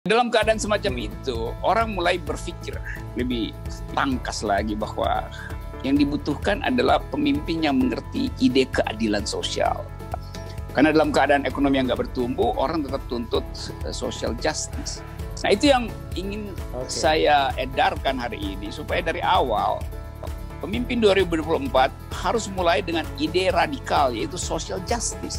Dalam keadaan semacam itu, orang mulai berpikir lebih tangkas lagi bahwa yang dibutuhkan adalah pemimpin yang mengerti ide keadilan sosial. Karena dalam keadaan ekonomi yang nggak bertumbuh, orang tetap tuntut social justice. Nah, itu yang ingin saya edarkan hari ini, supaya dari awal pemimpin 2024 harus mulai dengan ide radikal, yaitu social justice.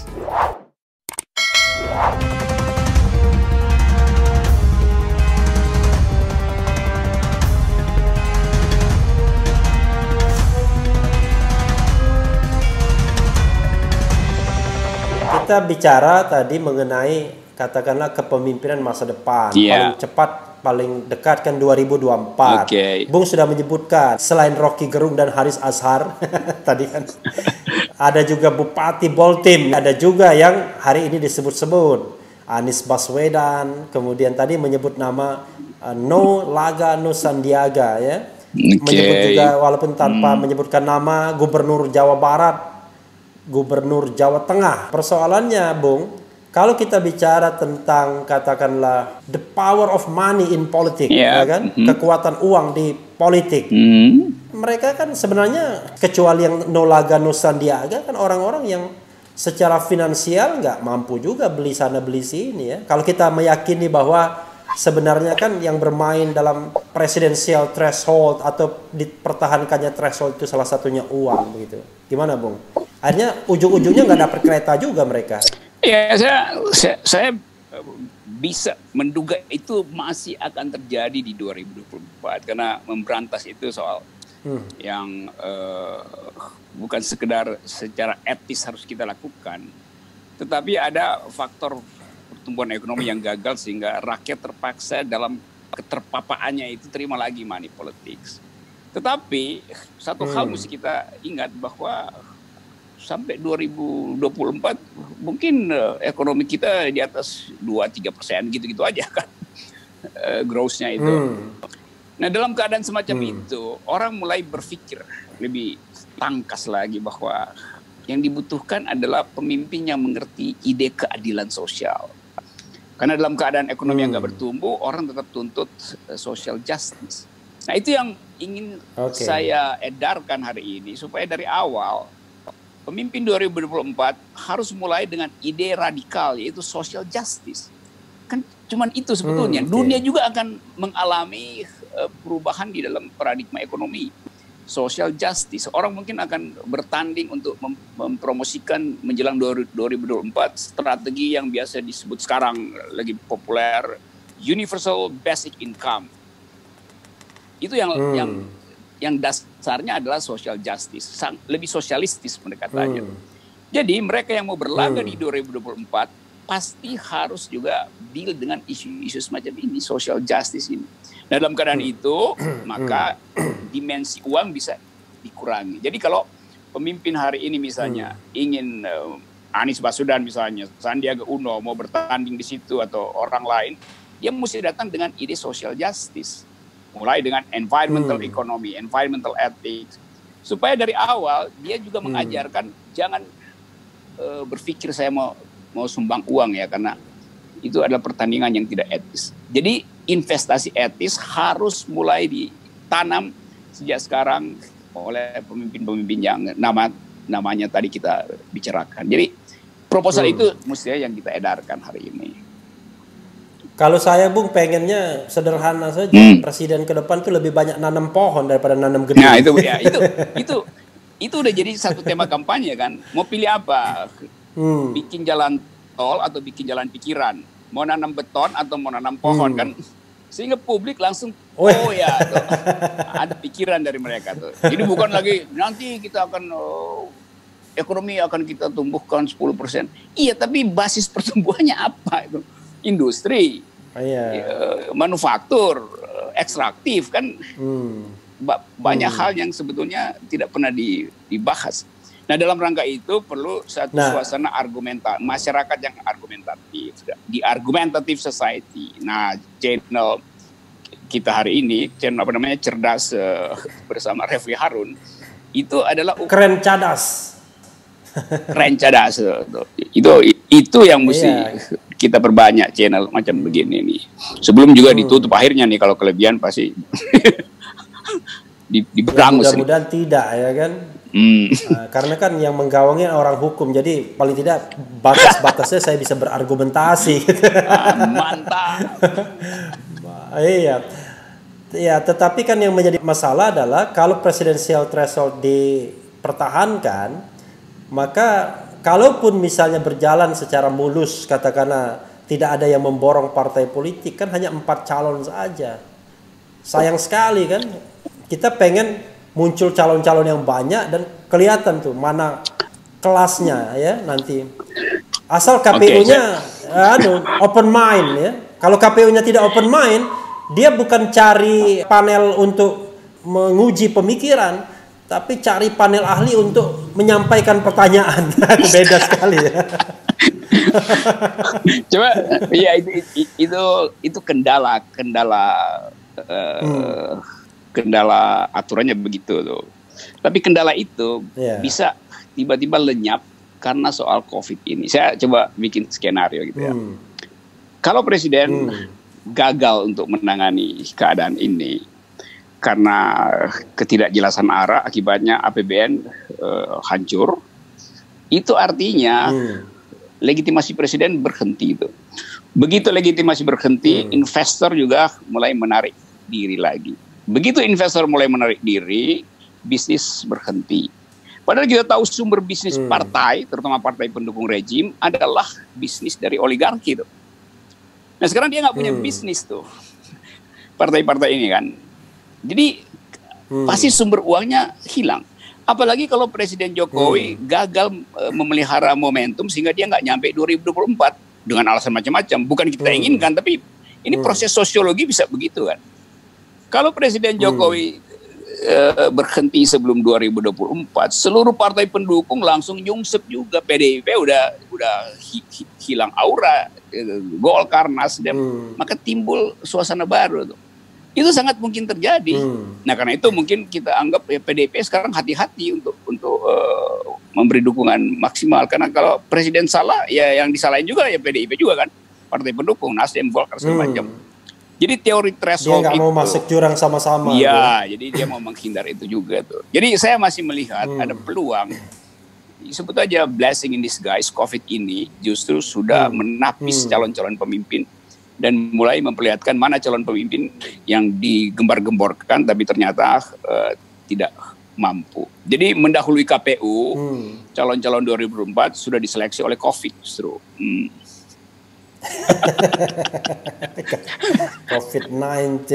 Kita bicara tadi mengenai katakanlah kepemimpinan masa depan. Paling cepat, paling dekat kan 2024. Bung sudah menyebutkan selain Rocky Gerung dan Haris Azhar tadi kan ada juga Bupati Boltim, ada juga yang hari ini disebut-sebut Anies Baswedan, kemudian tadi menyebut nama No Laga No Sandiaga ya. Menyebut juga walaupun tanpa menyebutkan nama Gubernur Jawa Barat, Gubernur Jawa Tengah. Persoalannya, Bung, kalau kita bicara tentang katakanlah the power of money in politics, ya kan? Kekuatan uang di politik. Mereka kan sebenarnya kecuali yang No Laga No Sandiaga kan orang-orang yang secara finansial nggak mampu juga beli sana beli sini ya. Kalau kita meyakini bahwa sebenarnya kan yang bermain dalam presidensial threshold atau dipertahankannya threshold itu salah satunya uang begitu. Gimana, Bung? Akhirnya ujung-ujungnya nggak dapat kereta juga mereka. Ya, saya bisa menduga itu masih akan terjadi di 2024 karena memberantas itu soal yang bukan sekedar secara etis harus kita lakukan, tetapi ada faktor pertumbuhan ekonomi yang gagal sehingga rakyat terpaksa dalam keterpapaannya itu terima lagi money politics. Tetapi satu hal mesti kita ingat bahwa sampai 2024 mungkin ekonomi kita di atas 2-3% gitu-gitu aja kan growth-nya itu. Nah, dalam keadaan semacam itu orang mulai berpikir lebih tangkas lagi bahwa yang dibutuhkan adalah pemimpin yang mengerti ide keadilan sosial. Karena dalam keadaan ekonomi yang nggak bertumbuh, orang tetap tuntut social justice. Nah, itu yang ingin saya edarkan hari ini, supaya dari awal pemimpin 2024 harus mulai dengan ide radikal, yaitu social justice. Kan cuman itu sebetulnya. Dunia juga akan mengalami perubahan di dalam paradigma ekonomi. Social justice. Orang mungkin akan bertanding untuk mempromosikan menjelang 2024 strategi yang biasa disebut sekarang lagi populer, universal basic income. Itu yang dasarnya adalah social justice, lebih sosialistis pendekatannya. Jadi mereka yang mau berlaga di 2024 pasti harus juga deal dengan isu-isu semacam ini, social justice ini. Nah, dalam keadaan itu maka dimensi uang bisa dikurangi. Jadi kalau pemimpin hari ini misalnya ingin Anies Baswedan misalnya, Sandiaga Uno mau bertanding di situ atau orang lain, dia mesti datang dengan ide social justice. Mulai dengan environmental economy, environmental ethics. Supaya dari awal dia juga mengajarkan jangan berpikir saya mau sumbang uang ya, karena itu adalah pertandingan yang tidak etis. Jadi investasi etis harus mulai ditanam sejak sekarang oleh pemimpin-pemimpin yang namanya tadi kita bicarakan. Jadi proposal itu mestinya yang kita edarkan hari ini. Kalau saya, Bung, pengennya sederhana saja. Presiden ke depan tuh lebih banyak nanam pohon daripada nanam gedung. Nah, itu udah jadi satu tema kampanye kan. Mau pilih apa? Bikin jalan tol atau bikin jalan pikiran? Mau nanam beton atau mau nanam pohon kan? Sehingga publik langsung ya tuh, ada pikiran dari mereka tuh. Jadi bukan lagi nanti kita akan ekonomi akan kita tumbuhkan 10%. Iya, tapi basis pertumbuhannya apa itu? Industri, manufaktur, ekstraktif kan banyak hal yang sebetulnya tidak pernah dibahas. Nah, dalam rangka itu perlu satu suasana masyarakat yang argumentatif, di argumentative society. Nah, channel kita hari ini, channel cerdas bersama Refli Harun, itu adalah keren cadas. Keren cadas itu yang mesti kita perbanyak channel macam begini nih. Sebelum juga ditutup akhirnya nih, kalau kelebihan pasti diberangus. Mudah-mudahan tidak ya kan. Karena kan yang menggawangi orang hukum, jadi paling tidak batas-batasnya saya bisa berargumentasi. Mantap. Iya. Ya, tetapi kan yang menjadi masalah adalah kalau presidensial threshold dipertahankan, maka kalaupun misalnya berjalan secara mulus, katakanlah tidak ada yang memborong partai politik, kan hanya 4 calon saja. Sayang sekali kan. Kita pengen muncul calon-calon yang banyak dan kelihatan tuh mana kelasnya ya nanti. Asal KPU-nya open mind ya. Kalau KPU-nya tidak open mind, dia bukan cari panel untuk menguji pemikiran, tapi cari panel ahli untuk menyampaikan pertanyaan. Beda sekali ya. Coba ya itu kendala aturannya begitu tuh. Tapi kendala itu bisa tiba-tiba lenyap karena soal COVID ini. Saya coba bikin skenario gitu ya. Kalau presiden gagal untuk menangani keadaan ini karena ketidakjelasan arah, akibatnya APBN hancur, itu artinya legitimasi presiden berhenti itu. Begitu legitimasi berhenti, investor juga mulai menarik diri lagi. Begitu investor mulai menarik diri, bisnis berhenti. Padahal kita tahu sumber bisnis partai, terutama partai pendukung rejim, adalah bisnis dari oligarki itu. Nah sekarang dia nggak punya bisnis tuh, partai-partai ini kan. Jadi pasti sumber uangnya hilang. Apalagi kalau Presiden Jokowi gagal memelihara momentum sehingga dia nggak nyampe 2024 dengan alasan macam-macam. Bukan kita inginkan, tapi ini proses sosiologi bisa begitu kan. Kalau Presiden Jokowi berhenti sebelum 2024, seluruh partai pendukung langsung nyungsep juga. PDIP udah hilang aura, Golkar, Nasdem, maka timbul suasana baru tuh. Itu sangat mungkin terjadi. Nah karena itu mungkin kita anggap ya PDIP sekarang hati-hati untuk memberi dukungan maksimal, karena kalau presiden salah ya yang disalahin juga ya PDIP juga kan, partai pendukung, Nasdem, Golkar segala macam. Jadi teori threshold dia nggak mau masuk jurang sama-sama. Iya, jadi dia mau menghindar itu juga tuh. Jadi saya masih melihat ada peluang. Sebut aja blessing in disguise, COVID ini justru sudah menapis calon-calon pemimpin dan mulai memperlihatkan mana calon pemimpin yang digembar-gemborkan tapi ternyata tidak mampu. Jadi mendahului KPU, calon-calon 2024 sudah diseleksi oleh COVID justru. COVID-19.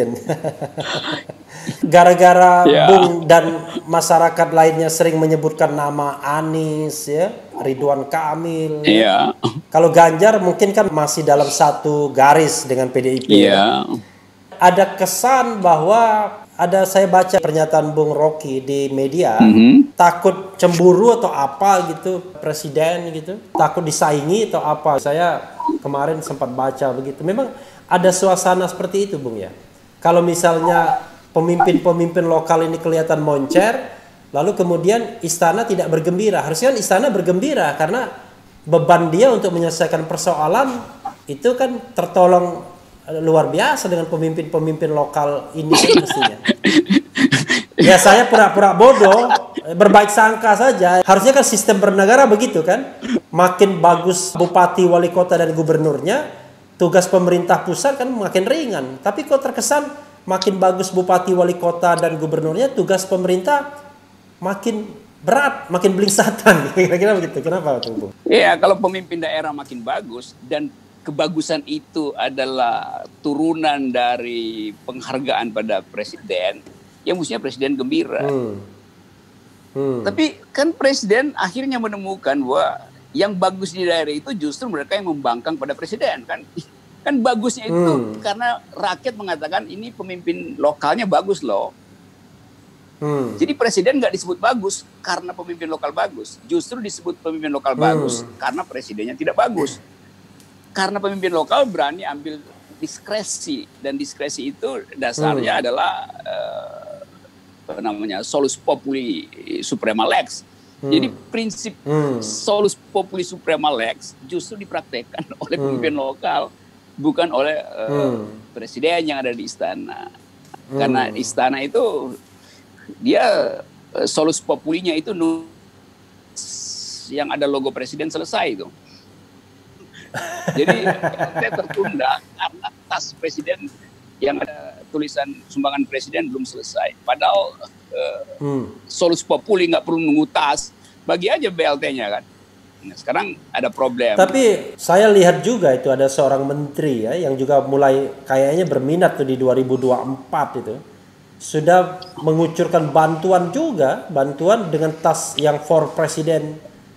Gara-gara Bung dan masyarakat lainnya sering menyebutkan nama Anies ya, Ridwan Kamil. Ya. Kalau Ganjar mungkin kan masih dalam satu garis dengan PDIP. Ya. Ada kesan bahwa saya baca pernyataan Bung Rocky di media, takut cemburu atau apa gitu presiden gitu, takut disaingi atau apa. Saya kemarin sempat baca begitu. Memang ada suasana seperti itu, Bung ya. Kalau misalnya pemimpin-pemimpin lokal ini kelihatan moncer, lalu kemudian istana tidak bergembira. Harusnya istana bergembira karena beban dia untuk menyelesaikan persoalan itu kan tertolong luar biasa dengan pemimpin-pemimpin lokal ini mestinya. Ya saya pura-pura bodoh, berbaik sangka saja. Harusnya kan sistem bernegara begitu kan. Makin bagus bupati, wali kota dan gubernurnya, tugas pemerintah pusat kan makin ringan. Tapi kok terkesan makin bagus bupati, wali kota dan gubernurnya, tugas pemerintah makin berat, makin belingsatan. Kira-kira begitu. Kenapa tuh, Bung? Iya, kalau pemimpin daerah makin bagus dan kebagusan itu adalah turunan dari penghargaan pada presiden, ya mestinya presiden gembira. Tapi kan presiden akhirnya menemukan bahwa yang bagus di daerah itu justru mereka yang membangkang pada presiden kan. Kan bagusnya itu karena rakyat mengatakan ini pemimpin lokalnya bagus loh. Jadi presiden nggak disebut bagus karena pemimpin lokal bagus, justru disebut pemimpin lokal bagus karena presidennya tidak bagus. Karena pemimpin lokal berani ambil diskresi, dan diskresi itu dasarnya adalah solus populi suprema lex. Jadi prinsip solus populi suprema lex justru dipraktekkan oleh pemimpin lokal, bukan oleh presiden yang ada di istana. Karena istana itu dia solus populinya itu yang ada logo presiden selesai itu. Jadi tertunda karena tas presiden yang ada tulisan sumbangan presiden belum selesai. Padahal solus populi nggak perlu nunggu tas, bagi aja BLT-nya kan. Nah, sekarang ada problem. Tapi saya lihat juga itu ada seorang menteri ya yang juga mulai kayaknya berminat tuh di 2024 itu. Sudah mengucurkan bantuan dengan tas yang for Presiden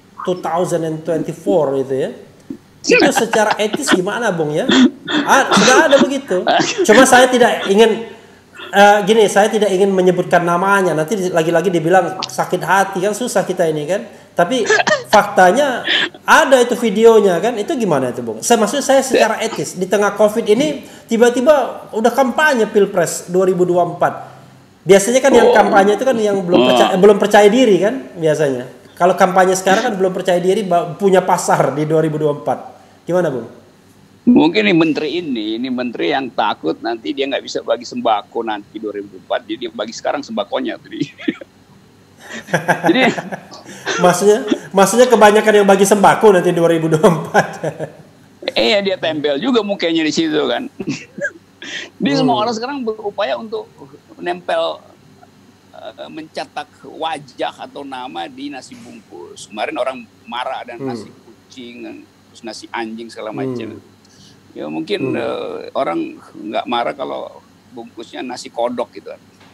2024 itu ya. Itu secara etis gimana Bung ya? Sudah ada begitu. Cuma saya tidak ingin saya tidak ingin menyebutkan namanya. Nanti lagi-lagi dibilang sakit hati kan, susah kita ini kan. Tapi faktanya ada itu videonya kan. Itu gimana itu Bung? Maksud saya secara etis di tengah Covid ini tiba-tiba udah kampanye Pilpres 2024. Biasanya kan yang kampanye itu kan yang belum percaya diri kan biasanya. Kalau kampanye sekarang kan belum percaya diri punya pasar di 2024. Gimana Bung? Mungkin ini menteri yang takut nanti dia nggak bisa bagi sembako nanti 2024. Jadi dia bagi sekarang sembakonya tadi. Jadi maksudnya kebanyakan yang bagi sembako nanti 2024. Dia tempel juga mukanya di situ kan. Jadi semua orang sekarang berupaya untuk menempel mencetak wajah atau nama di nasi bungkus. Kemarin orang marah dan nasi kucing, terus nasi anjing segala macam. Ya mungkin orang nggak marah kalau bungkusnya nasi kodok gitu.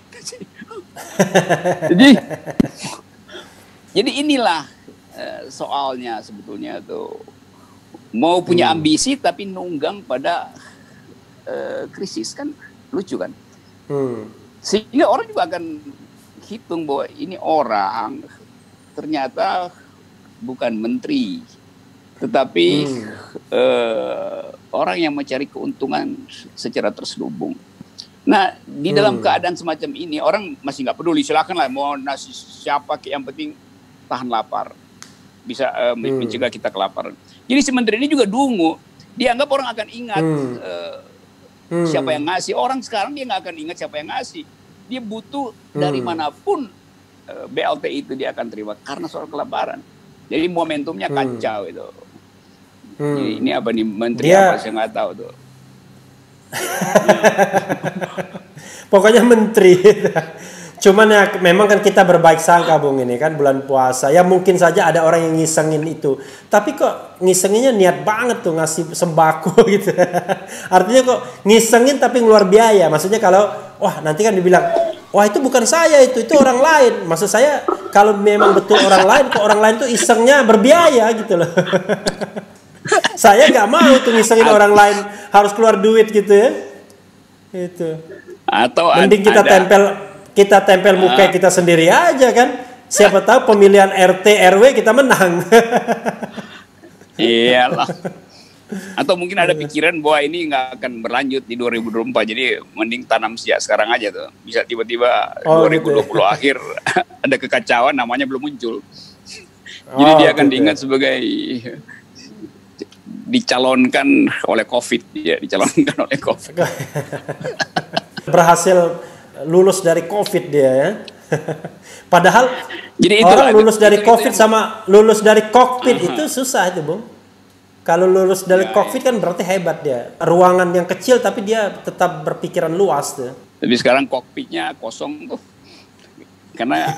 Jadi inilah soalnya sebetulnya tuh mau punya ambisi tapi nunggang pada krisis kan lucu kan. Sehingga orang juga akan hitung bahwa ini orang ternyata bukan menteri, tetapi orang yang mencari keuntungan secara terselubung. Nah, di dalam keadaan semacam ini orang masih nggak peduli, silakanlah mau nasi siapa, yang penting tahan lapar, bisa mencegah kita kelaparan. Jadi si menteri ini juga dungu, dianggap orang akan ingat siapa yang ngasih. Orang sekarang dia nggak akan ingat siapa yang ngasih. Dia butuh dari manapun BLT itu dia akan terima karena soal kelaparan. Jadi momentumnya kacau itu. Jadi ini apa nih menteri apa saya nggak tahu tuh. Pokoknya menteri. Cuman ya memang kan kita berbaik sangka Bung, ini kan bulan puasa. Ya mungkin saja ada orang yang ngisengin itu. Tapi kok ngisenginnya niat banget tuh ngasih sembako gitu. Artinya kok ngisengin tapi ngeluar biaya. Maksudnya kalau nanti kan dibilang wah itu bukan saya, itu orang lain. Maksud saya kalau memang betul orang lain, kok orang lain tuh isengnya berbiaya gitu loh. Saya nggak mau tuh ngisengin orang lain harus keluar duit gitu ya. Itu. Atau mending kita tempel muka kita sendiri aja kan. Siapa tahu pemilihan RT RW kita menang. Iyalah. Atau mungkin ada pikiran bahwa ini nggak akan berlanjut di 2024. Jadi mending tanam sejak sekarang aja tuh. Bisa tiba-tiba 2020 gitu. Akhir ada kekacauan namanya belum muncul. Jadi dia akan diingat sebagai dicalonkan oleh COVID. Dia dicalonkan oleh COVID. Berhasil lulus dari COVID dia ya. Padahal jadi itu orang lulus dari COVID sama lulus dari kokpit itu susah itu Bung. Kalau lulus dari kokpit kan berarti hebat dia. Ruangan yang kecil tapi dia tetap berpikiran luas tuh. Tapi sekarang kokpitnya kosong tuh. Karena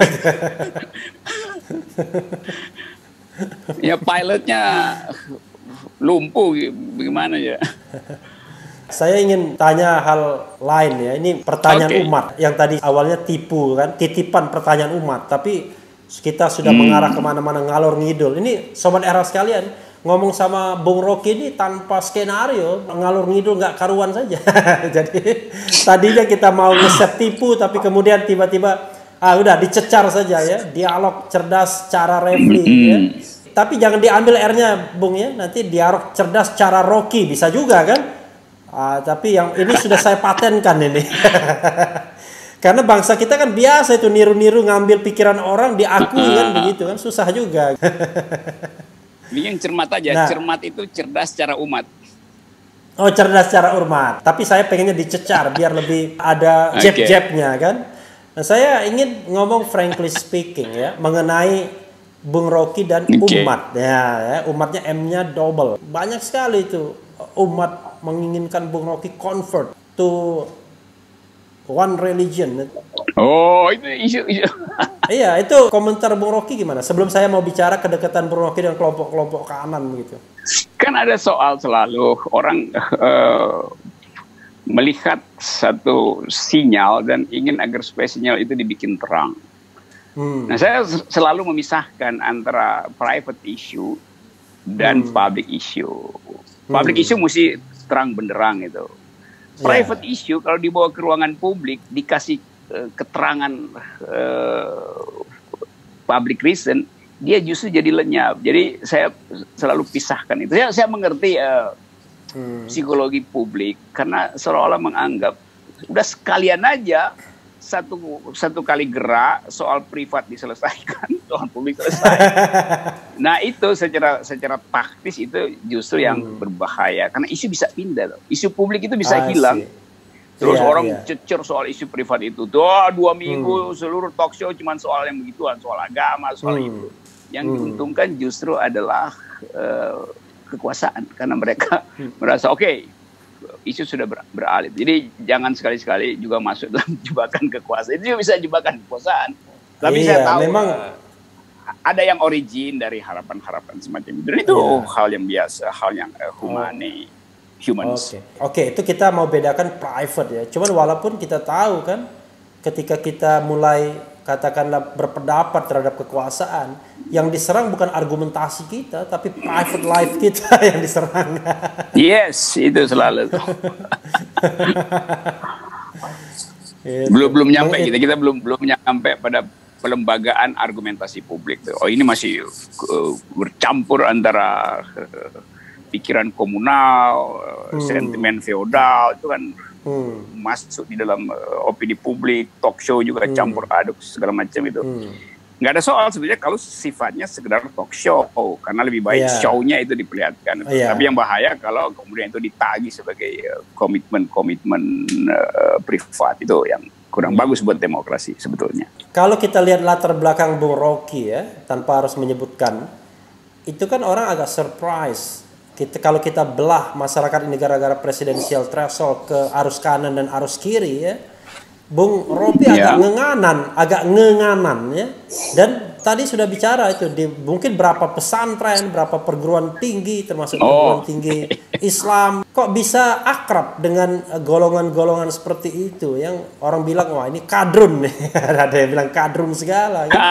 ya pilotnya lumpuh bagaimana ya. Saya ingin tanya hal lain ya. Ini pertanyaan umat yang tadi awalnya tipu kan, titipan pertanyaan umat. Tapi kita sudah mengarah kemana-mana ngalor ngidul. Ini sobat era sekalian, ngomong sama Bung Rocky ini tanpa skenario, ngalor ngidul nggak karuan saja. Jadi tadinya kita mau ngeset tipu, tapi kemudian tiba-tiba udah dicecar saja ya. Dialog cerdas cara Refli ya. Tapi jangan diambil R-nya Bung ya. Nanti dialog cerdas cara Rocky bisa juga kan. Tapi yang ini sudah saya patenkan ini. Karena bangsa kita kan biasa itu niru-niru ngambil pikiran orang diakui kan begitu kan, susah juga. Ini yang cermat aja, nah, cermat itu cerdas secara umat. Oh, cerdas secara umat. Tapi saya pengennya dicecar biar lebih ada jab-jabnya kan. Nah, saya ingin ngomong frankly speaking ya mengenai Bung Rocky dan umat ya, umatnya M-nya double. Banyak sekali itu umat menginginkan Bung Rocky convert to one religion. Oh, itu isu. Iya, itu komentar Bung Rocky gimana? Sebelum saya mau bicara kedekatan Bung Rocky dengan kelompok-kelompok kanan gitu. Kan ada soal selalu orang melihat satu sinyal dan ingin agar supaya sinyal itu dibikin terang. Nah, saya selalu memisahkan antara private issue dan public issue. Public issue mesti terang benderang itu. Private issue kalau dibawa ke ruangan publik dikasih keterangan public reason, dia justru jadi lenyap. Jadi saya selalu pisahkan itu. Saya mengerti psikologi publik karena seolah-olah menganggap udah sekalian aja satu kali gerak soal privat diselesaikan, soal publik selesai. Nah itu secara taktis itu justru yang berbahaya karena isu bisa pindah, isu publik itu bisa hilang. Terus orang cecer soal isu privat itu, 2 minggu seluruh talk show cuma soal yang begituan, soal agama, soal itu. Yang diuntungkan justru adalah kekuasaan karena mereka merasa oke, isu sudah beralih. Jadi jangan sekali-sekali juga masuk dalam jebakan kekuasaan. Itu juga bisa jebakan kekuasaan. Tapi saya tahu memang ada yang origin dari harapan-harapan semacam itu. Dan itu hal yang biasa, hal yang humans. Oke, itu kita mau bedakan private ya. Cuman walaupun kita tahu kan ketika kita mulai katakanlah berpendapat terhadap kekuasaan, yang diserang bukan argumentasi kita, tapi private life kita yang diserang. Yes, itu selalu. belum nyampe kita belum nyampe pada pelembagaan argumentasi publik. Oh, ini masih bercampur antara pikiran komunal, sentimen feodal, itu kan masuk di dalam opini publik, talk show juga campur aduk segala macam itu. Nggak ada soal sebenarnya kalau sifatnya sekedar talk show, karena lebih baik show-nya itu diperlihatkan. Tapi yang bahaya kalau kemudian itu ditagih sebagai komitmen privat, itu yang kurang bagus buat demokrasi sebetulnya. Kalau kita lihat latar belakang Bung Rocky ya, tanpa harus menyebutkan, itu kan orang agak surprise. Kalau kita belah masyarakat ini gara-gara presidensial threshold ke arus kanan dan arus kiri ya, Bung Rocky agak ngenganan ya. Dan tadi sudah bicara itu mungkin berapa pesantren, berapa perguruan tinggi termasuk perguruan tinggi Islam, kok bisa akrab dengan golongan-golongan seperti itu yang orang bilang wah ini kadrun nih. Ada yang bilang kadrun segala ya.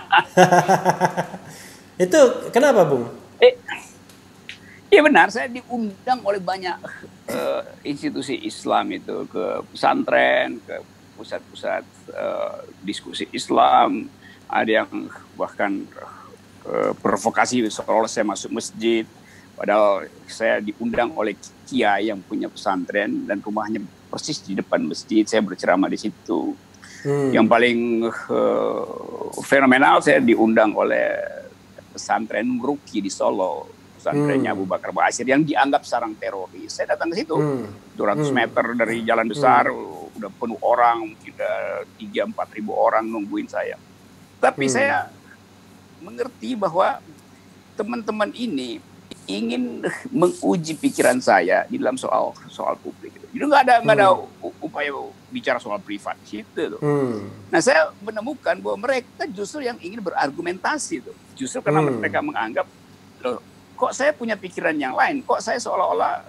Itu kenapa Bung? Iya benar, saya diundang oleh banyak institusi Islam itu ke pesantren, ke pusat-pusat diskusi Islam. Ada yang bahkan provokasi seolah saya masuk masjid. Padahal saya diundang oleh kiai yang punya pesantren dan rumahnya persis di depan masjid. Saya berceramah di situ. Yang paling fenomenal saya diundang oleh pesantren Ruki di Solo. Pesantrennya Abu Bakar Ba'asyir yang dianggap sarang teroris. Saya datang ke situ, 200 meter dari jalan besar, udah penuh orang, mungkin 3-4 ribu orang nungguin saya. Tapi saya mengerti bahwa teman-teman ini ingin menguji pikiran saya di dalam soal publik. Jadi nggak ada upaya bicara soal privat gitu. Nah saya menemukan bahwa mereka justru yang ingin berargumentasi tuh. Justru karena mereka menganggap loh, kok saya punya pikiran yang lain, kok saya seolah-olah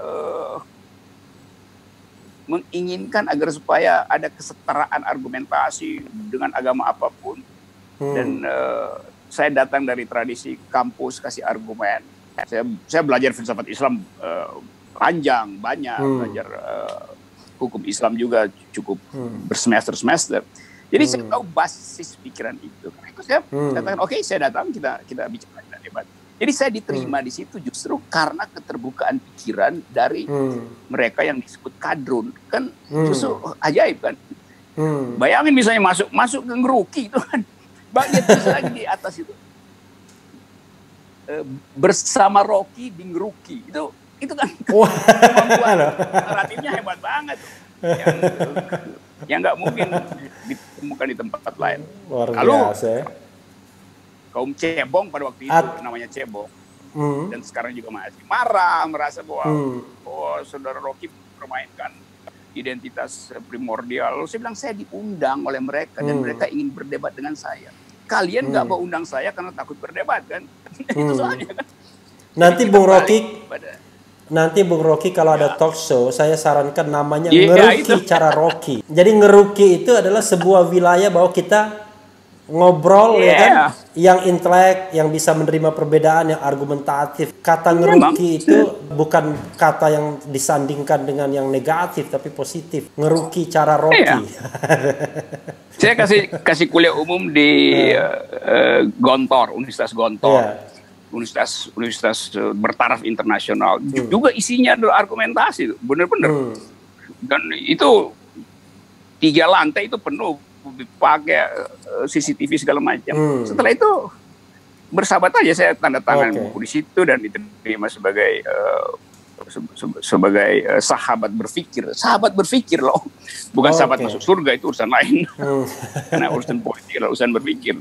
menginginkan agar supaya ada kesetaraan argumentasi dengan agama apapun. Dan saya datang dari tradisi kampus kasih argumen. Saya belajar filsafat Islam panjang, banyak, belajar hukum Islam juga cukup bersemester-semester. Jadi saya tahu basis pikiran itu. Karena itu saya katakan, oke, saya datang, kita bicara, kita debat. Jadi saya diterima di situ justru karena keterbukaan pikiran dari mereka yang disebut kadrun. Kan justru ajaib kan. Bayangin misalnya masuk ke Ngeruki itu kan, bagian lagi di atas itu bersama Rocky di Ngeruki itu kan kemampuan naratifnya hebat banget yang nggak mungkin ditemukan di tempat lain. Lalu kaum cebong pada waktu itu namanya cebong dan sekarang juga masih marah, merasa bahwa saudara Rocky permainkan identitas primordial. Lalu saya bilang saya diundang oleh mereka dan mereka ingin berdebat dengan saya. Kalian nggak mau undang saya karena takut berdebat kan? Itu soalnya kan. Nanti Bung Rocky kalau ada talk show, saya sarankan namanya Ngeruki Cara Rocky. Jadi Ngeruki itu adalah sebuah wilayah bahwa kita ngobrol ya kan, yang intelek, yang bisa menerima perbedaan, yang argumentatif. Kata Ngeruki itu bukan kata yang disandingkan dengan yang negatif, tapi positif. Ngeruki Cara Rocky. Saya kasih kuliah umum di Gontor, Universitas Gontor. Universitas bertaraf internasional. Juga isinya adalah argumentasi, benar-benar. Dan itu 3 lantai itu penuh, pakai CCTV segala macam. Setelah itu bersahabat aja, saya tanda tangan buku di situ dan diterima sebagai sahabat berpikir loh, bukan sahabat masuk surga, itu urusan lain. Karena urusan politik adalah urusan berpikir.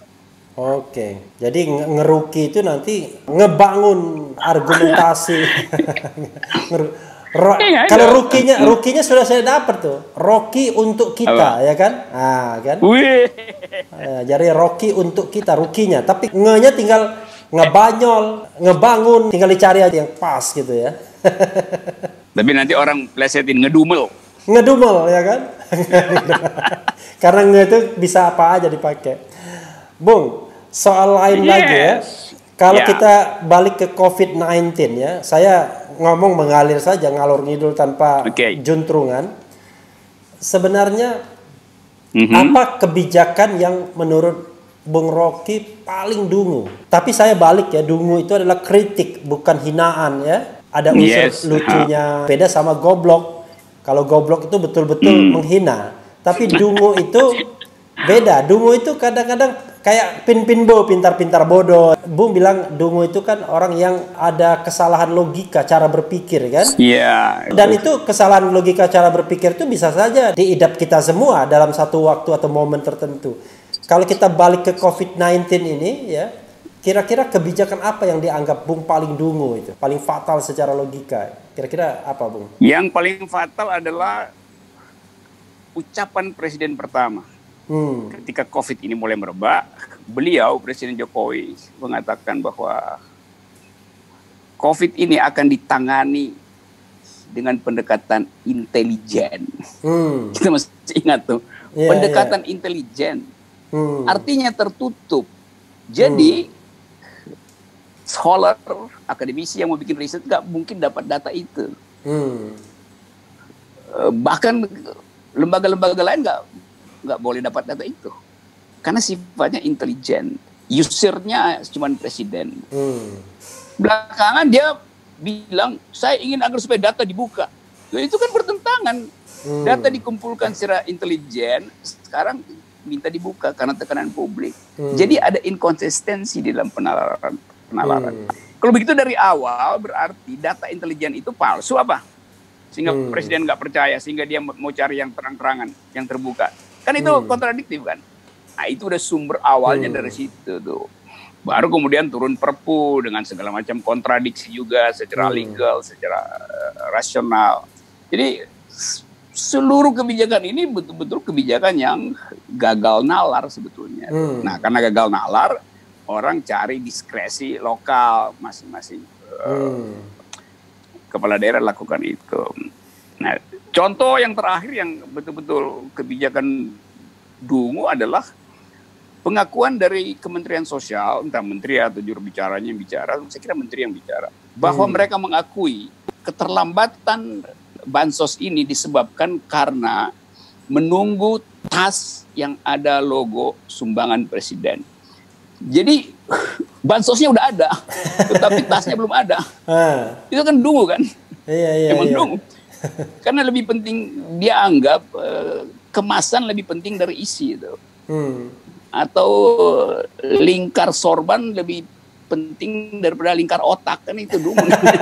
Jadi Ngeruki itu nanti ngebangun argumentasi. Kalau rukinya sudah saya dapat tuh, Rocky untuk kita, ya kan? Kan? Jadi Rocky untuk kita, rukinya. Tapi nge-nya tinggal ngebanyol, ngebangun, tinggal dicari aja yang pas gitu ya. Tapi nanti orang plesetin ngedumel, ya kan? Karena nge itu bisa apa aja dipakai. Bung, soal lain lagi ya. Kalau kita balik ke COVID-19 ya, saya ngomong mengalir saja, ngalor ngidul tanpa juntrungan. Sebenarnya apa kebijakan yang menurut Bung Rocky paling dungu? Tapi saya balik ya, dungu itu adalah kritik, bukan hinaan ya. Ada unsur lucunya, beda sama goblok. Kalau goblok itu betul-betul menghina. Tapi dungu itu beda. Dungu itu kadang-kadang kayak pinbo, pintar-pintar bodoh. Bung bilang dungu itu kan orang yang ada kesalahan logika cara berpikir kan? Dan itu kesalahan logika cara berpikir itu bisa saja diidap kita semua dalam satu waktu atau momen tertentu. Kalau kita balik ke COVID-19 ini ya, kira-kira kebijakan apa yang dianggap Bung paling dungu itu? Paling fatal secara logika. Kira-kira apa Bung? Yang paling fatal adalah ucapan Presiden pertama. Ketika COVID ini mulai merebak, beliau, Presiden Jokowi, mengatakan bahwa COVID ini akan ditangani dengan pendekatan intelijen. Kita masih ingat tuh, pendekatan intelijen. Artinya tertutup. Jadi, scholar, akademisi yang mau bikin riset nggak mungkin dapat data itu. Bahkan lembaga-lembaga lain nggak boleh dapat data itu karena sifatnya intelijen, usernya cuma presiden. Belakangan dia bilang saya ingin agar supaya data dibuka. Itu kan bertentangan. Data dikumpulkan secara intelijen, sekarang minta dibuka karena tekanan publik. Jadi ada inkonsistensi di dalam penalaran. Kalau begitu dari awal berarti data intelijen itu palsu apa? Sehingga presiden nggak percaya, sehingga dia mau cari yang terang-terangan, yang terbuka. Kan itu kontradiktif kan. Nah itu udah sumber awalnya dari situ tuh. Baru kemudian turun Perpu dengan segala macam kontradiksi juga secara legal, secara rasional. Jadi seluruh kebijakan ini betul-betul kebijakan yang gagal nalar sebetulnya. Nah karena gagal nalar, orang cari diskresi lokal masing-masing. Kepala daerah lakukan itu. Nah, contoh yang terakhir yang betul-betul kebijakan dungu adalah pengakuan dari Kementerian Sosial, entah menteri atau juru bicaranya yang bicara, saya kira menteri yang bicara, bahwa mereka mengakui keterlambatan bansos ini disebabkan karena menunggu tas yang ada logo sumbangan presiden. Jadi bansosnya udah ada, tetapi tasnya belum ada. Itu kan dungu kan? Iya. Emang dungu. Karena lebih penting dia anggap kemasan lebih penting dari isi itu. Atau lingkar sorban lebih penting daripada lingkar otak, kan itu dulu.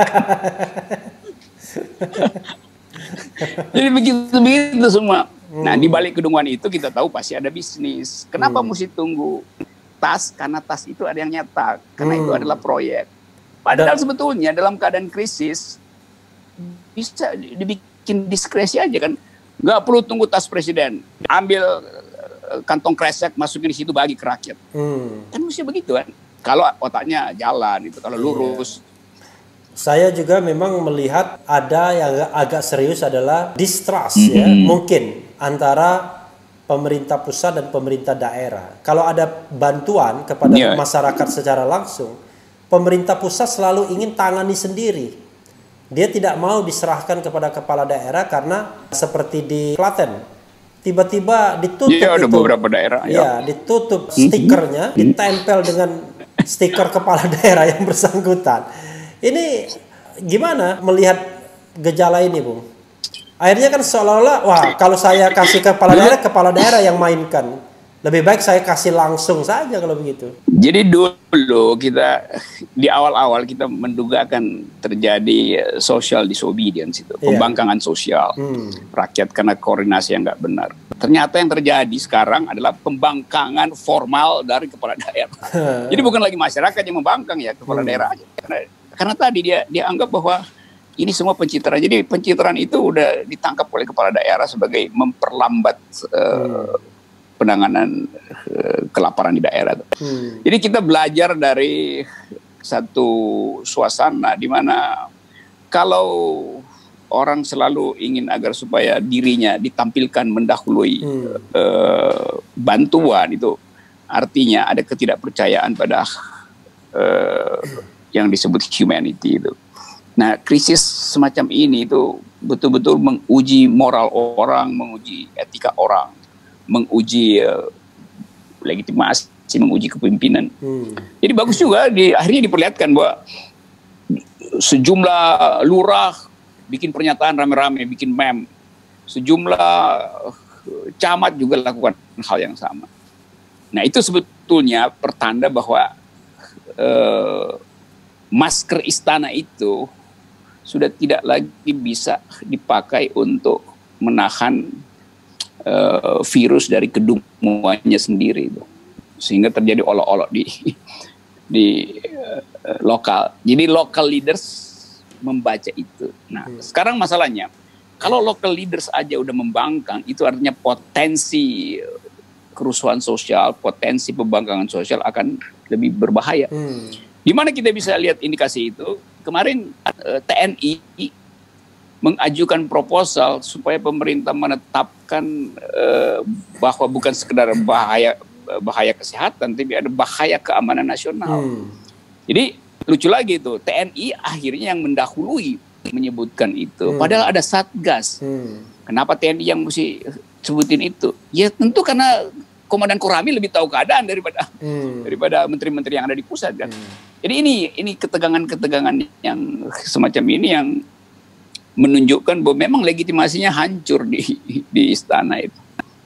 Jadi begitu semua. Nah, di balik kedunguan itu kita tahu pasti ada bisnis. Kenapa mesti tunggu tas? Karena tas itu ada yang nyetak. Karena itu adalah proyek. Padahal sebetulnya dalam keadaan krisis bisa dibikin diskresi aja kan. Nggak perlu tunggu tas presiden. Ambil kantong kresek, masukin di situ, bagi ke rakyat. Kan mesti begitu kan. Kalau otaknya jalan, itu kalau lurus. Saya juga memang melihat ada yang agak serius adalah distrust ya, mungkin antara pemerintah pusat dan pemerintah daerah. Kalau ada bantuan kepada masyarakat secara langsung, pemerintah pusat selalu ingin tangani sendiri. Dia tidak mau diserahkan kepada kepala daerah karena seperti di Klaten. Tiba-tiba ditutup ada beberapa daerah. Ya, ditutup stikernya, ditempel dengan stiker kepala daerah yang bersangkutan. Ini gimana melihat gejala ini, Bung? Akhirnya kan seolah-olah, wah kalau saya kasih kepala daerah yang mainkan. Lebih baik saya kasih langsung saja kalau begitu. Jadi dulu kita di awal-awal kita menduga akan terjadi social disobedience itu, pembangkangan sosial rakyat karena koordinasi yang nggak benar. Ternyata yang terjadi sekarang adalah pembangkangan formal dari kepala daerah. Jadi bukan lagi masyarakat yang membangkang ya, kepala daerah aja. Karena tadi dia anggap bahwa ini semua pencitraan. Jadi pencitraan itu udah ditangkap oleh kepala daerah sebagai memperlambat penanganan kelaparan di daerah. Jadi kita belajar dari satu suasana di mana kalau orang selalu ingin agar supaya dirinya ditampilkan mendahului bantuan, itu artinya ada ketidakpercayaan pada yang disebut humanity itu. Nah, krisis semacam ini itu betul-betul menguji moral orang, menguji etika orang, menguji legitimasi, menguji kepemimpinan. Jadi bagus juga akhirnya diperlihatkan bahwa sejumlah lurah bikin pernyataan rame-rame, bikin meme. Sejumlah camat juga lakukan hal yang sama. Nah, itu sebetulnya pertanda bahwa masker istana itu sudah tidak lagi bisa dipakai untuk menahan virus dari kedunguannya sendiri itu, sehingga terjadi olok-olok di lokal. Jadi local leaders membaca itu. Nah, sekarang masalahnya kalau local leaders aja udah membangkang, itu artinya potensi kerusuhan sosial, potensi pembangkangan sosial akan lebih berbahaya. Di mana kita bisa lihat indikasi itu? Kemarin TNI mengajukan proposal supaya pemerintah menetapkan bahwa bukan sekedar bahaya kesehatan, tapi ada bahaya keamanan nasional. Jadi lucu lagi itu, TNI akhirnya yang mendahului menyebutkan itu, padahal ada Satgas. Kenapa TNI yang mesti sebutin itu? Ya tentu karena Komandan Korami lebih tahu keadaan daripada menteri-menteri yang ada di pusat kan. Jadi ini ketegangan-ketegangan yang semacam ini yang menunjukkan bahwa memang legitimasinya hancur di istana itu.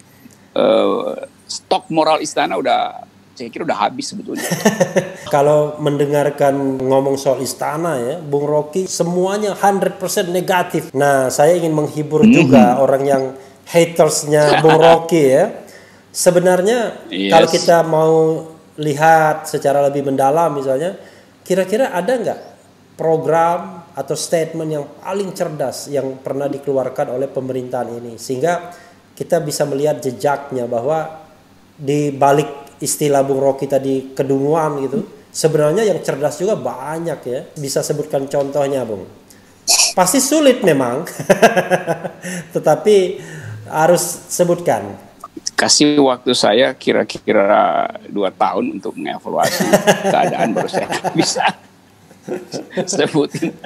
Stok moral istana saya kira udah habis sebetulnya. Kalau mendengarkan ngomong soal istana ya, Bung Rocky semuanya 100% negatif. Nah, saya ingin menghibur juga orang yang hatersnya Bung Rocky ya. Sebenarnya kalau kita mau lihat secara lebih mendalam misalnya, kira-kira ada nggak program atau statement yang paling cerdas yang pernah dikeluarkan oleh pemerintahan ini, sehingga kita bisa melihat jejaknya bahwa di balik istilah Bung Rocky tadi kedunguan gitu, sebenarnya yang cerdas juga banyak ya. Bisa sebutkan contohnya, Bung? Pasti sulit memang, tetapi harus sebutkan. Kasih waktu saya kira-kira 2 tahun untuk mengevaluasi keadaan, baru saya bisa sebutin.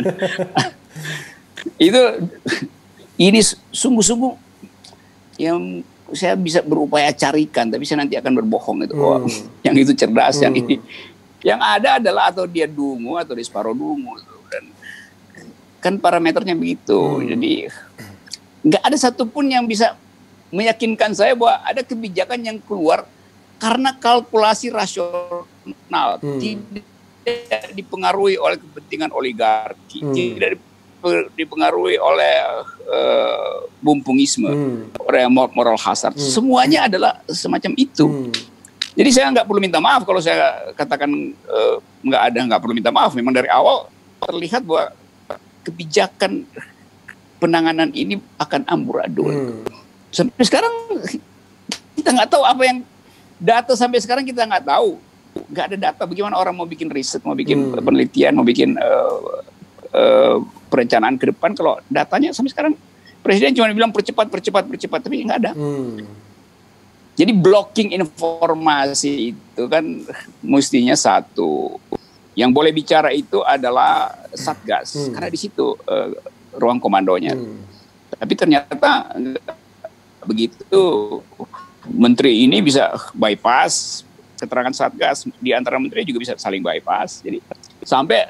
Ini sungguh-sungguh yang saya bisa berupaya carikan, tapi saya nanti akan berbohong itu. Yang itu cerdas, yang ini. Yang ada adalah atau dia dungu atau dia separuh dungu. Dan kan parameternya begitu. Jadi nggak ada satupun yang bisa meyakinkan saya bahwa ada kebijakan yang keluar karena kalkulasi rasional, tidak dipengaruhi oleh kepentingan oligarki, tidak dipengaruhi oleh bumpungisme, oleh moral hazard. Semuanya adalah semacam itu. Jadi saya nggak perlu minta maaf kalau saya katakan nggak perlu minta maaf. Memang dari awal terlihat bahwa kebijakan penanganan ini akan amburadul. Sampai sekarang kita nggak tahu apa yang data sampai sekarang kita nggak tahu. Nggak ada data. Bagaimana orang mau bikin riset, mau bikin penelitian, mau bikin perencanaan ke depan kalau datanya sampai sekarang presiden cuma bilang percepat, tapi nggak ada. Jadi blocking informasi itu kan mestinya satu. Yang boleh bicara itu adalah Satgas, karena di situ ruang komandonya. Tapi ternyata begitu menteri ini bisa bypass keterangan Satgas, di antara menteri juga bisa saling bypass. Jadi sampai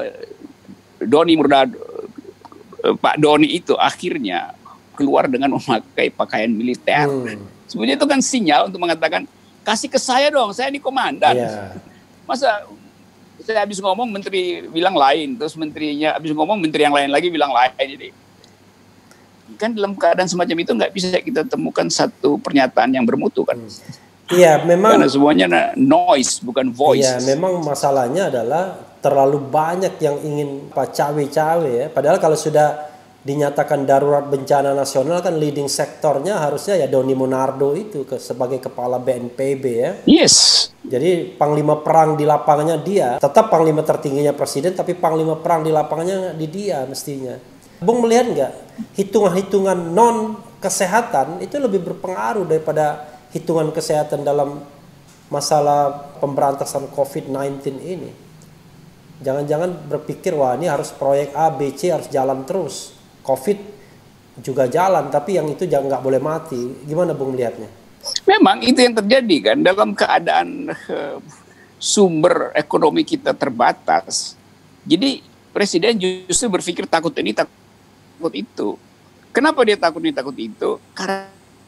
Pak Doni itu akhirnya keluar dengan memakai pakaian militer. Sebenarnya itu kan sinyal untuk mengatakan, kasih ke saya dong, saya ini komandan. Masa saya habis ngomong menteri bilang lain, terus menterinya habis ngomong menteri yang lain lagi bilang lain. Jadi kan dalam keadaan semacam itu nggak bisa kita temukan satu pernyataan yang bermutu kan. Iya, memang. Karena semuanya noise, bukan voice. Iya, memang masalahnya adalah terlalu banyak yang ingin cawe-cawe ya. Padahal kalau sudah dinyatakan darurat bencana nasional kan leading sektornya harusnya ya Doni Monardo itu sebagai kepala BNPB ya. Yes. Jadi panglima perang di lapangannya dia. Tetap panglima tertingginya presiden tapi panglima perang di lapangannya di dia mestinya. Bung melihat nggak hitungan-hitungan non kesehatan itu lebih berpengaruh daripada hitungan kesehatan dalam masalah pemberantasan COVID-19 ini. Jangan-jangan berpikir wah ini harus proyek A, B, C harus jalan terus. COVID juga jalan, tapi yang itu jangan nggak boleh mati. Gimana Bung melihatnya? Memang itu yang terjadi kan dalam keadaan sumber ekonomi kita terbatas. Jadi presiden justru berpikir takut ini, takut itu. Kenapa dia takut ini, takut itu? Karena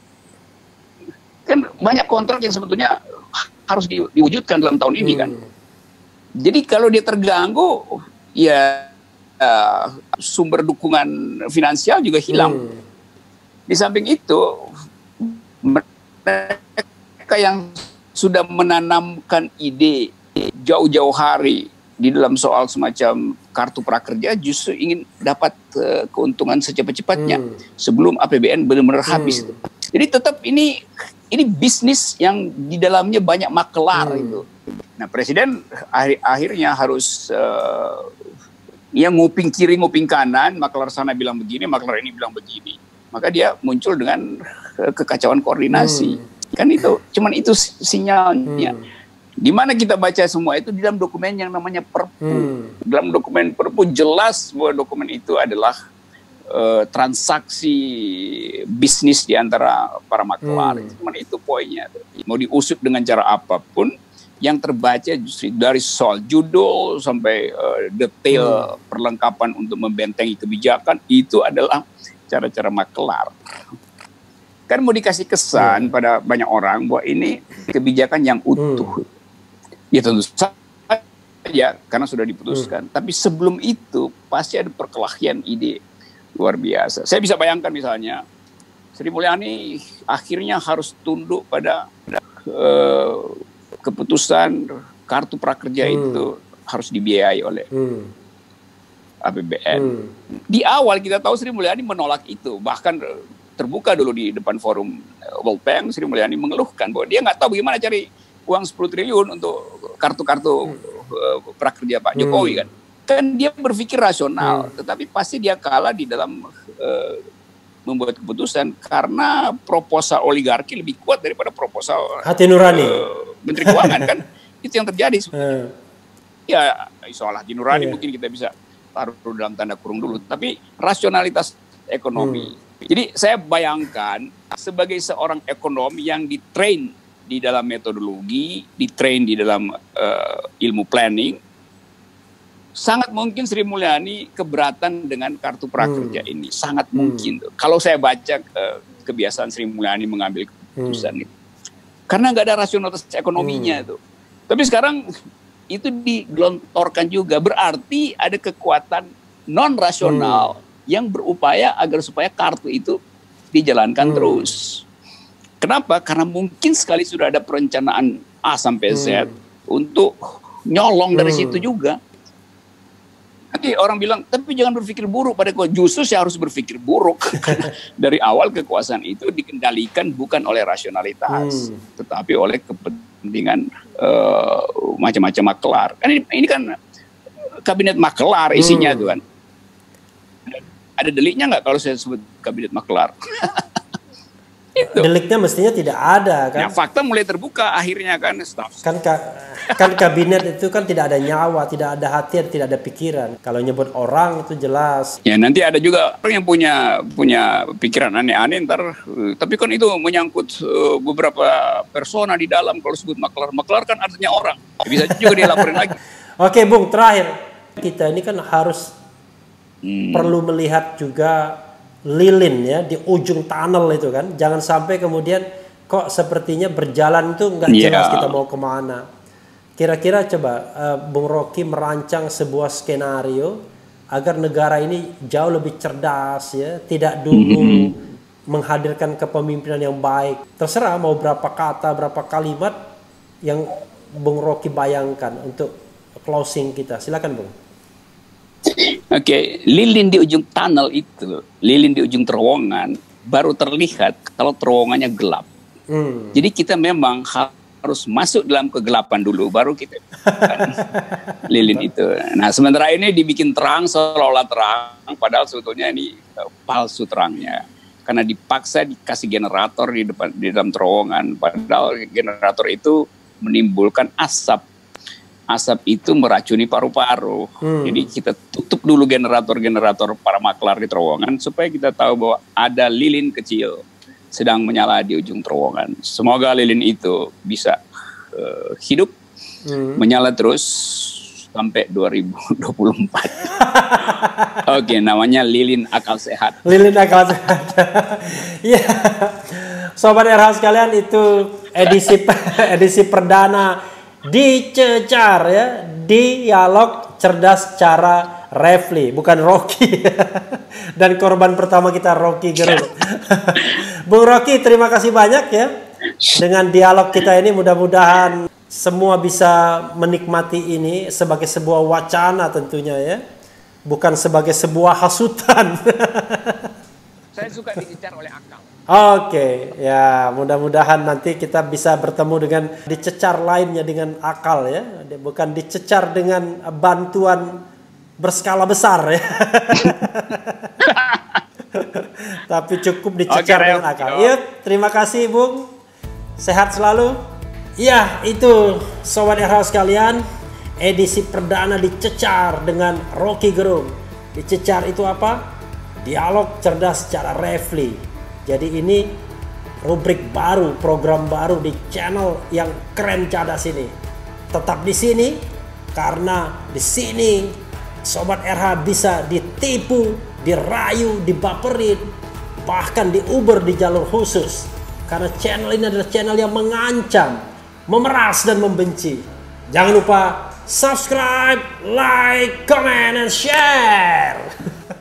kan banyak kontrak yang sebetulnya harus diwujudkan dalam tahun ini kan. Jadi kalau dia terganggu, ya sumber dukungan finansial juga hilang. Di samping itu, mereka yang sudah menanamkan ide jauh-jauh hari di dalam soal semacam kartu prakerja justru ingin dapat keuntungan secepat-cepatnya sebelum APBN benar-benar habis. Jadi tetap ini bisnis yang di dalamnya banyak makelar itu. Nah, presiden akhirnya harus yang nguping kiri, nguping kanan, maklar sana bilang begini, maklar ini bilang begini. Maka dia muncul dengan kekacauan koordinasi. Kan itu, cuman itu sinyalnya. Di mana kita baca semua itu di dalam dokumen yang namanya Perpu. Dalam dokumen Perpu jelas bahwa dokumen itu adalah transaksi bisnis di antara para maklar. Cuman itu poinnya. Mau diusut dengan cara apapun, yang terbaca justru dari soal judul sampai detail perlengkapan untuk membentengi kebijakan itu adalah cara-cara maklar. Kan mau dikasih kesan pada banyak orang bahwa ini kebijakan yang utuh. Ya tentu saja karena sudah diputuskan. Tapi sebelum itu pasti ada perkelahian ide luar biasa. Saya bisa bayangkan misalnya Sri Mulyani akhirnya harus tunduk pada keputusan kartu prakerja itu harus dibiayai oleh APBN. Di awal kita tahu Sri Mulyani menolak itu, bahkan terbuka dulu di depan forum World Bank, Sri Mulyani mengeluhkan bahwa dia nggak tahu bagaimana cari uang 10 triliun untuk kartu-kartu prakerja Pak Jokowi kan. Kan dia berpikir rasional, tetapi pasti dia kalah di dalam membuat keputusan karena proposal oligarki lebih kuat daripada proposal hati nurani Menteri Keuangan kan. Itu yang terjadi. Ya soal hati nurani mungkin kita bisa taruh dalam tanda kurung dulu, tapi rasionalitas ekonomi. Jadi saya bayangkan sebagai seorang ekonomi yang ditrain di dalam metodologi, ditrain di dalam ilmu planning, sangat mungkin Sri Mulyani keberatan dengan kartu prakerja ini, sangat mungkin. Kalau saya baca kebiasaan Sri Mulyani mengambil keputusan itu. Karena nggak ada rasionalitas ekonominya itu. Tapi sekarang itu digelontorkan juga, berarti ada kekuatan non rasional yang berupaya agar supaya kartu itu dijalankan terus. Kenapa? Karena mungkin sekali sudah ada perencanaan A sampai Z untuk nyolong dari situ juga. Nanti orang bilang, tapi jangan berpikir buruk pada kau. Justru saya harus berpikir buruk. Dari awal kekuasaan itu dikendalikan bukan oleh rasionalitas, tetapi oleh kepentingan macam-macam makelar. Kan ini kan kabinet makelar isinya tuh kan. Ada deliknya nggak kalau saya sebut kabinet makelar? Itu. Deliknya mestinya tidak ada kan? Ya, fakta mulai terbuka akhirnya kan, staff. Kan kabinet itu kan tidak ada nyawa, tidak ada hati, tidak ada pikiran. Kalau nyebut orang itu jelas. Ya nanti ada juga orang yang punya pikiran aneh-aneh ntar. Tapi kan itu menyangkut beberapa persona di dalam. Kalau sebut maklar, maklar kan artinya orang. Bisa juga dilaporin lagi. Oke Bung, terakhir kita ini kan harus perlu melihat juga lilin ya di ujung tunnel itu kan, jangan sampai kemudian kok sepertinya berjalan itu nggak jelas kita mau kemana. Kira-kira coba Bung Rocky merancang sebuah skenario agar negara ini jauh lebih cerdas ya, tidak dulu menghadirkan kepemimpinan yang baik. Terserah mau berapa kata, berapa kalimat yang Bung Rocky bayangkan untuk closing kita. Silakan Bung. Oke, lilin di ujung tunnel itu, lilin di ujung terowongan baru terlihat kalau terowongannya gelap. Jadi kita memang harus masuk dalam kegelapan dulu, baru kita lilin itu. Nah, sementara ini dibikin terang seolah-olah terang, padahal sebetulnya ini palsu terangnya. Karena dipaksa dikasih generator di dalam terowongan, padahal generator itu menimbulkan asap. Asap itu meracuni paru-paru. Jadi kita tutup dulu generator-generator para maklar di terowongan supaya kita tahu bahwa ada lilin kecil sedang menyala di ujung terowongan. Semoga lilin itu bisa hidup, menyala terus sampai 2024. Oke, namanya lilin akal sehat. Lilin akal sehat. Ya, Sobat RH sekalian, itu edisi perdana Dicecar ya, dialog cerdas cara Refli, bukan Rocky. Dan korban pertama kita Rocky Gerung. Bung Rocky, terima kasih banyak ya. Dengan dialog kita ini mudah-mudahan semua bisa menikmati ini sebagai sebuah wacana tentunya ya. Bukan sebagai sebuah hasutan. Saya suka dicecar oleh akal. Oke, ya mudah-mudahan nanti kita bisa bertemu dengan dicecar lainnya dengan akal ya, bukan dicecar dengan bantuan berskala besar ya. Tapi cukup dicecar dengan akal. Iya, terima kasih Bung. Sehat selalu. Ya, itu Sobat RH sekalian, edisi perdana Dicecar dengan Rocky Gerung. Dicecar itu apa? Dialog cerdas secara Refli. Jadi ini rubrik baru, program baru di channel yang keren cadas ini. Tetap di sini karena di sini Sobat RH bisa ditipu, dirayu, dibaperin, bahkan diuber di jalur khusus. Karena channel ini adalah channel yang mengancam, memeras dan membenci. Jangan lupa subscribe, like, comment, and share.